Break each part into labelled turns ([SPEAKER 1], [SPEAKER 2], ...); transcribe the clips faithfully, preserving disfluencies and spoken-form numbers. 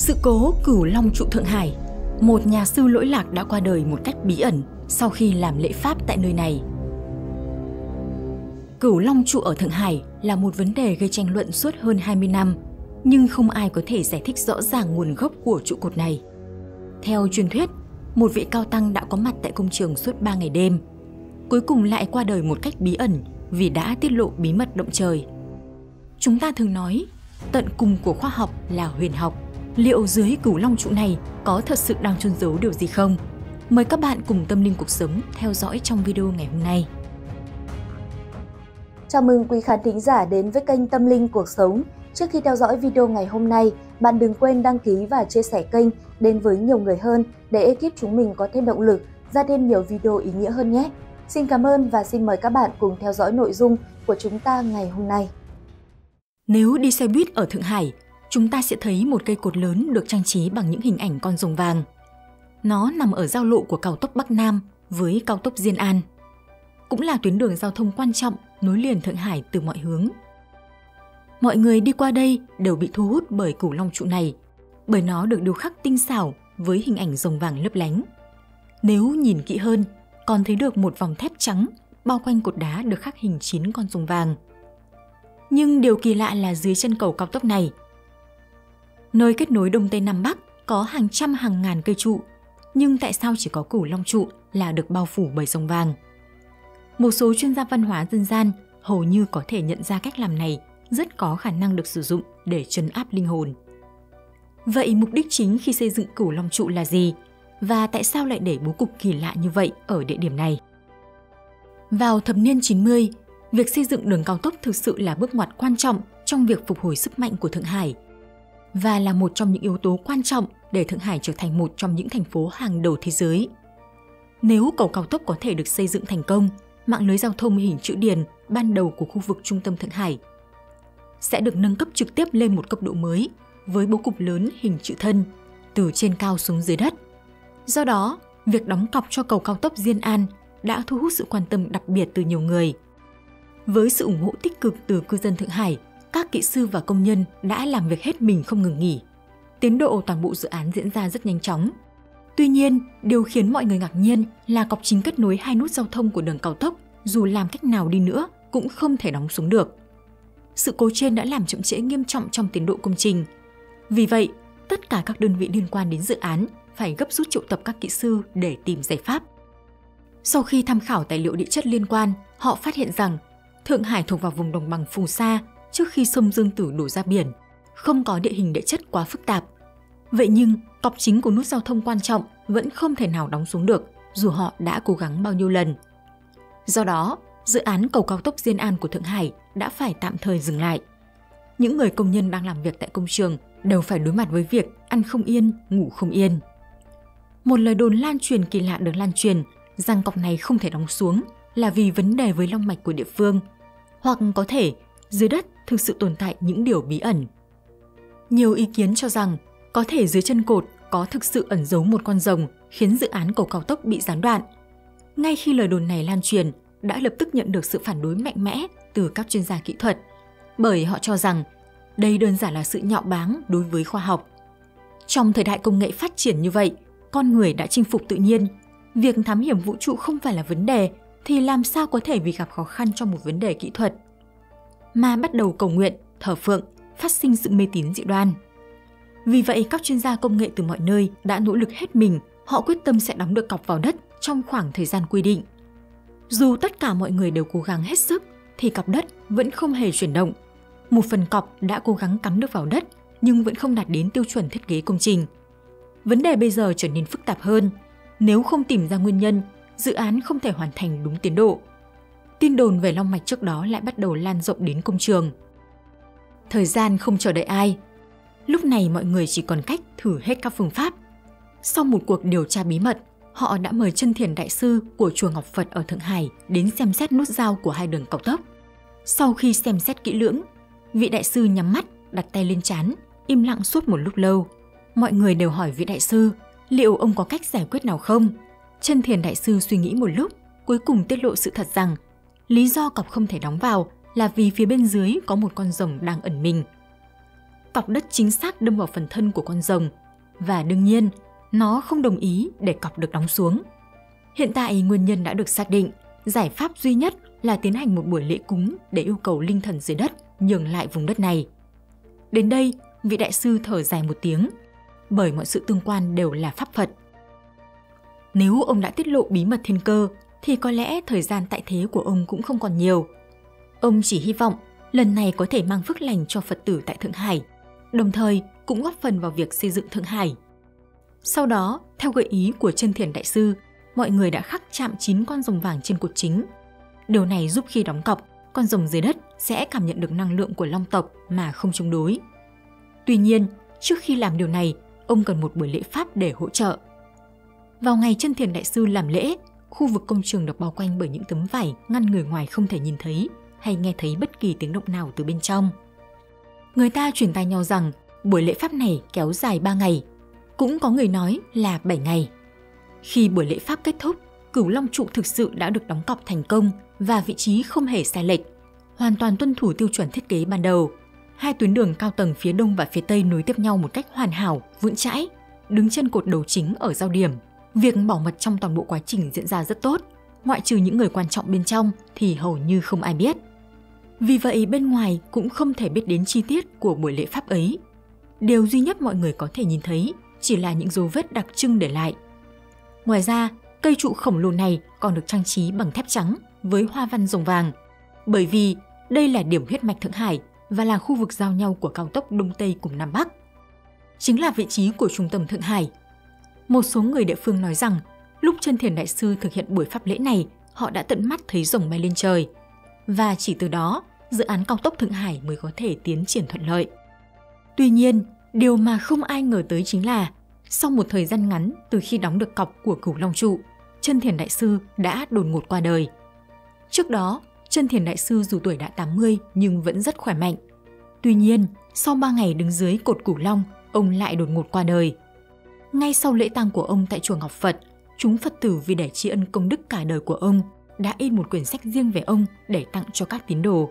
[SPEAKER 1] Sự cố Cửu Long trụ Thượng Hải, một nhà sư lỗi lạc đã qua đời một cách bí ẩn sau khi làm lễ pháp tại nơi này. Cửu Long trụ ở Thượng Hải là một vấn đề gây tranh luận suốt hơn hai mươi năm, nhưng không ai có thể giải thích rõ ràng nguồn gốc của trụ cột này. Theo truyền thuyết, một vị cao tăng đã có mặt tại công trường suốt ba ngày đêm, cuối cùng lại qua đời một cách bí ẩn vì đã tiết lộ bí mật động trời. Chúng ta thường nói, tận cùng của khoa học là huyền học. Liệu dưới Cửu Long trụ này có thật sự đang chôn giấu điều gì không? Mời các bạn cùng Tâm Linh Cuộc Sống theo dõi trong video ngày hôm nay.
[SPEAKER 2] Chào mừng quý khán thính giả đến với kênh Tâm Linh Cuộc Sống. Trước khi theo dõi video ngày hôm nay, bạn đừng quên đăng ký và chia sẻ kênh đến với nhiều người hơn để ekip chúng mình có thêm động lực ra thêm nhiều video ý nghĩa hơn nhé. Xin cảm ơn và xin mời các bạn cùng theo dõi nội dung của chúng ta ngày hôm nay.
[SPEAKER 1] Nếu đi xe buýt ở Thượng Hải, chúng ta sẽ thấy một cây cột lớn được trang trí bằng những hình ảnh con rồng vàng. Nó nằm ở giao lộ của cao tốc Bắc Nam với cao tốc Diên An. Cũng là tuyến đường giao thông quan trọng nối liền Thượng Hải từ mọi hướng. Mọi người đi qua đây đều bị thu hút bởi Cửu Long trụ này, bởi nó được điêu khắc tinh xảo với hình ảnh rồng vàng lấp lánh. Nếu nhìn kỹ hơn, còn thấy được một vòng thép trắng bao quanh cột đá được khắc hình chín con rồng vàng. Nhưng điều kỳ lạ là dưới chân cầu cao tốc này, nơi kết nối Đông Tây Nam Bắc, có hàng trăm hàng ngàn cây trụ, nhưng tại sao chỉ có Cửu Long trụ là được bao phủ bởi rồng vàng? Một số chuyên gia văn hóa dân gian hầu như có thể nhận ra cách làm này rất có khả năng được sử dụng để trấn áp linh hồn. Vậy mục đích chính khi xây dựng Cửu Long trụ là gì? Và tại sao lại để bố cục kỳ lạ như vậy ở địa điểm này? Vào thập niên chín mươi, việc xây dựng đường cao tốc thực sự là bước ngoặt quan trọng trong việc phục hồi sức mạnh của Thượng Hải và là một trong những yếu tố quan trọng để Thượng Hải trở thành một trong những thành phố hàng đầu thế giới. Nếu cầu cao tốc có thể được xây dựng thành công, mạng lưới giao thông hình chữ điền ban đầu của khu vực trung tâm Thượng Hải sẽ được nâng cấp trực tiếp lên một cấp độ mới với bố cục lớn hình chữ thân, từ trên cao xuống dưới đất. Do đó, việc đóng cọc cho cầu cao tốc Diên An đã thu hút sự quan tâm đặc biệt từ nhiều người. Với sự ủng hộ tích cực từ cư dân Thượng Hải, các kỹ sư và công nhân đã làm việc hết mình không ngừng nghỉ. Tiến độ toàn bộ dự án diễn ra rất nhanh chóng. Tuy nhiên, điều khiến mọi người ngạc nhiên là cọc chính kết nối hai nút giao thông của đường cao tốc, dù làm cách nào đi nữa cũng không thể đóng xuống được. Sự cố trên đã làm chậm trễ nghiêm trọng trong tiến độ công trình. Vì vậy, tất cả các đơn vị liên quan đến dự án phải gấp rút triệu tập các kỹ sư để tìm giải pháp. Sau khi tham khảo tài liệu địa chất liên quan, họ phát hiện rằng Thượng Hải thuộc vào vùng đồng bằng phù sa trước khi sông Dương Tử đổ ra biển, không có địa hình địa chất quá phức tạp. Vậy nhưng, cọc chính của nút giao thông quan trọng vẫn không thể nào đóng xuống được, dù họ đã cố gắng bao nhiêu lần. Do đó, dự án cầu cao tốc Diên An của Thượng Hải đã phải tạm thời dừng lại. Những người công nhân đang làm việc tại công trường đều phải đối mặt với việc ăn không yên, ngủ không yên. Một lời đồn lan truyền kỳ lạ được lan truyền rằng cọc này không thể đóng xuống là vì vấn đề với long mạch của địa phương, hoặc có thể dưới đất thực sự tồn tại những điều bí ẩn. Nhiều ý kiến cho rằng có thể dưới chân cột có thực sự ẩn giấu một con rồng khiến dự án cầu cao tốc bị gián đoạn. Ngay khi lời đồn này lan truyền, đã lập tức nhận được sự phản đối mạnh mẽ từ các chuyên gia kỹ thuật, bởi họ cho rằng đây đơn giản là sự nhạo báng đối với khoa học. Trong thời đại công nghệ phát triển như vậy, con người đã chinh phục tự nhiên. Việc thám hiểm vũ trụ không phải là vấn đề, thì làm sao có thể vì gặp khó khăn trong một vấn đề kỹ thuật mà bắt đầu cầu nguyện, thờ phượng, phát sinh sự mê tín dị đoan. Vì vậy, các chuyên gia công nghệ từ mọi nơi đã nỗ lực hết mình, họ quyết tâm sẽ đóng được cọc vào đất trong khoảng thời gian quy định. Dù tất cả mọi người đều cố gắng hết sức, thì cọc đất vẫn không hề chuyển động. Một phần cọc đã cố gắng cắm được vào đất, nhưng vẫn không đạt đến tiêu chuẩn thiết kế công trình. Vấn đề bây giờ trở nên phức tạp hơn. Nếu không tìm ra nguyên nhân, dự án không thể hoàn thành đúng tiến độ. Tin đồn về long mạch trước đó lại bắt đầu lan rộng đến công trường. Thời gian không chờ đợi ai. Lúc này mọi người chỉ còn cách thử hết các phương pháp. Sau một cuộc điều tra bí mật, họ đã mời Chân Thiền Đại Sư của Chùa Ngọc Phật ở Thượng Hải đến xem xét nút giao của hai đường cao tốc. Sau khi xem xét kỹ lưỡng, vị đại sư nhắm mắt, đặt tay lên trán, im lặng suốt một lúc lâu. Mọi người đều hỏi vị đại sư, liệu ông có cách giải quyết nào không? Chân Thiền Đại Sư suy nghĩ một lúc, cuối cùng tiết lộ sự thật rằng lý do cọc không thể đóng vào là vì phía bên dưới có một con rồng đang ẩn mình. cọc đất chính xác đâm vào phần thân của con rồng, và đương nhiên, nó không đồng ý để cọc được đóng xuống. Hiện tại nguyên nhân đã được xác định, giải pháp duy nhất là tiến hành một buổi lễ cúng để yêu cầu linh thần dưới đất nhường lại vùng đất này. Đến đây, vị đại sư thở dài một tiếng, bởi mọi sự tương quan đều là pháp Phật. Nếu ông đã tiết lộ bí mật thiên cơ, thì có lẽ thời gian tại thế của ông cũng không còn nhiều. Ông chỉ hy vọng lần này có thể mang phước lành cho Phật tử tại Thượng Hải, đồng thời cũng góp phần vào việc xây dựng Thượng Hải. Sau đó, theo gợi ý của Chân Thiền Đại Sư, mọi người đã khắc chạm chín con rồng vàng trên cột chính. Điều này giúp khi đóng cọc, con rồng dưới đất sẽ cảm nhận được năng lượng của long tộc mà không chống đối. Tuy nhiên, trước khi làm điều này, ông cần một buổi lễ pháp để hỗ trợ. Vào ngày Chân Thiền Đại Sư làm lễ, khu vực công trường được bao quanh bởi những tấm vải ngăn người ngoài không thể nhìn thấy hay nghe thấy bất kỳ tiếng động nào từ bên trong. Người ta truyền tai nhau rằng buổi lễ pháp này kéo dài ba ngày, cũng có người nói là bảy ngày. Khi buổi lễ pháp kết thúc, Cửu Long trụ thực sự đã được đóng cọc thành công và vị trí không hề sai lệch, hoàn toàn tuân thủ tiêu chuẩn thiết kế ban đầu. Hai tuyến đường cao tầng phía đông và phía tây nối tiếp nhau một cách hoàn hảo, vững chãi, đứng trên cột đầu chính ở giao điểm. Việc bảo mật trong toàn bộ quá trình diễn ra rất tốt, ngoại trừ những người quan trọng bên trong thì hầu như không ai biết. Vì vậy bên ngoài cũng không thể biết đến chi tiết của buổi lễ pháp ấy. Điều duy nhất mọi người có thể nhìn thấy chỉ là những dấu vết đặc trưng để lại. Ngoài ra, cây trụ khổng lồ này còn được trang trí bằng thép trắng với hoa văn rồng vàng, bởi vì đây là điểm huyết mạch Thượng Hải và là khu vực giao nhau của cao tốc Đông Tây cùng Nam Bắc. Chính là vị trí của trung tâm Thượng Hải. Một số người địa phương nói rằng lúc Chân Thiền Đại Sư thực hiện buổi pháp lễ này, họ đã tận mắt thấy rồng bay lên trời. Và chỉ từ đó, dự án cao tốc Thượng Hải mới có thể tiến triển thuận lợi. Tuy nhiên, điều mà không ai ngờ tới chính là sau một thời gian ngắn từ khi đóng được cọc của Cửu Long trụ, Chân Thiền Đại Sư đã đột ngột qua đời. Trước đó, Chân Thiền Đại Sư dù tuổi đã tám mươi nhưng vẫn rất khỏe mạnh. Tuy nhiên, sau ba ngày đứng dưới cột Cửu Long, ông lại đột ngột qua đời. Ngay sau lễ tang của ông tại chùa Ngọc Phật, chúng Phật tử vì để tri ân công đức cả đời của ông đã in một quyển sách riêng về ông để tặng cho các tín đồ.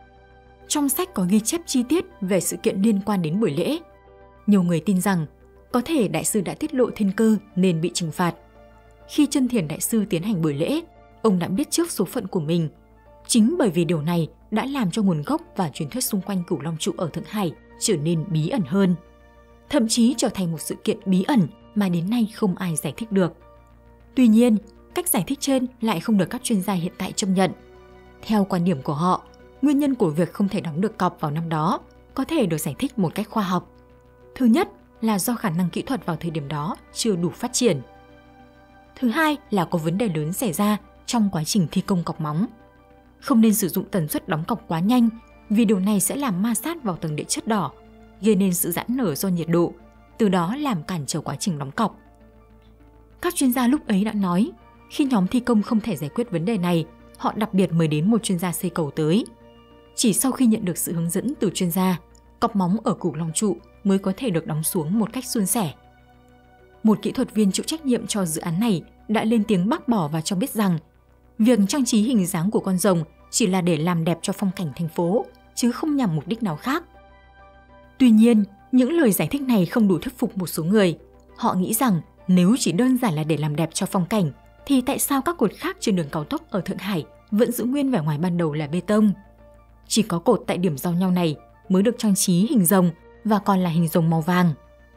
[SPEAKER 1] Trong sách có ghi chép chi tiết về sự kiện liên quan đến buổi lễ. Nhiều người tin rằng có thể Đại sư đã tiết lộ thiên cơ nên bị trừng phạt. Khi Chân Thiền Đại Sư tiến hành buổi lễ, ông đã biết trước số phận của mình. Chính bởi vì điều này đã làm cho nguồn gốc và truyền thuyết xung quanh Cửu Long trụ ở Thượng Hải trở nên bí ẩn hơn. Thậm chí trở thành một sự kiện bí ẩn mà đến nay không ai giải thích được. Tuy nhiên, cách giải thích trên lại không được các chuyên gia hiện tại chấp nhận. Theo quan điểm của họ, nguyên nhân của việc không thể đóng được cọc vào năm đó có thể được giải thích một cách khoa học. Thứ nhất là do khả năng kỹ thuật vào thời điểm đó chưa đủ phát triển. Thứ hai là có vấn đề lớn xảy ra trong quá trình thi công cọc móng. Không nên sử dụng tần suất đóng cọc quá nhanh vì điều này sẽ làm ma sát vào tầng địa chất đỏ, gây nên sự giãn nở do nhiệt độ, từ đó làm cản trở quá trình đóng cọc. Các chuyên gia lúc ấy đã nói, khi nhóm thi công không thể giải quyết vấn đề này, họ đặc biệt mời đến một chuyên gia xây cầu tới. Chỉ sau khi nhận được sự hướng dẫn từ chuyên gia, cọc móng ở Cửu Long trụ mới có thể được đóng xuống một cách suôn sẻ. Một kỹ thuật viên chịu trách nhiệm cho dự án này đã lên tiếng bác bỏ và cho biết rằng việc trang trí hình dáng của con rồng chỉ là để làm đẹp cho phong cảnh thành phố, chứ không nhằm mục đích nào khác. Tuy nhiên, những lời giải thích này không đủ thuyết phục một số người. Họ nghĩ rằng nếu chỉ đơn giản là để làm đẹp cho phong cảnh, thì tại sao các cột khác trên đường cao tốc ở Thượng Hải vẫn giữ nguyên vẻ ngoài ban đầu là bê tông? Chỉ có cột tại điểm giao nhau này mới được trang trí hình rồng và còn là hình rồng màu vàng.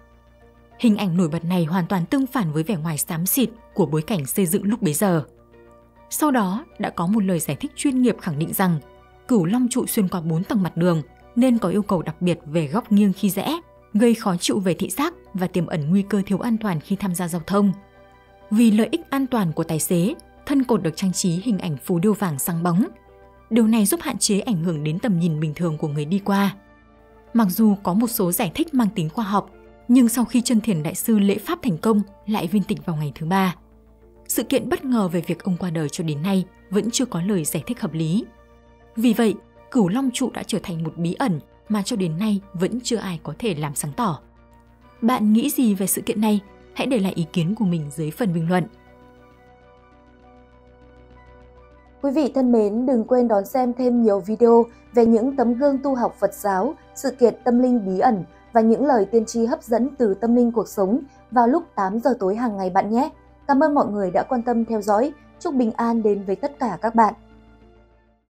[SPEAKER 1] Hình ảnh nổi bật này hoàn toàn tương phản với vẻ ngoài xám xịt của bối cảnh xây dựng lúc bấy giờ. Sau đó đã có một lời giải thích chuyên nghiệp khẳng định rằng Cửu Long trụ xuyên qua bốn tầng mặt đường nên có yêu cầu đặc biệt về góc nghiêng khi rẽ, gây khó chịu về thị giác và tiềm ẩn nguy cơ thiếu an toàn khi tham gia giao thông. Vì lợi ích an toàn của tài xế, thân cột được trang trí hình ảnh phù điêu vàng sáng bóng. Điều này giúp hạn chế ảnh hưởng đến tầm nhìn bình thường của người đi qua. Mặc dù có một số giải thích mang tính khoa học, nhưng sau khi Chân Thiền Đại Sư lễ pháp thành công lại viên tịch vào ngày thứ ba. Sự kiện bất ngờ về việc ông qua đời cho đến nay vẫn chưa có lời giải thích hợp lý. Vì vậy, Cửu Long trụ đã trở thành một bí ẩn mà cho đến nay vẫn chưa ai có thể làm sáng tỏ. Bạn nghĩ gì về sự kiện này? Hãy để lại ý kiến của mình dưới phần bình luận.
[SPEAKER 2] Quý vị thân mến, đừng quên đón xem thêm nhiều video về những tấm gương tu học Phật giáo, sự kiện tâm linh bí ẩn và những lời tiên tri hấp dẫn từ tâm linh cuộc sống vào lúc tám giờ tối hàng ngày bạn nhé. Cảm ơn mọi người đã quan tâm theo dõi. Chúc bình an đến với tất cả các bạn.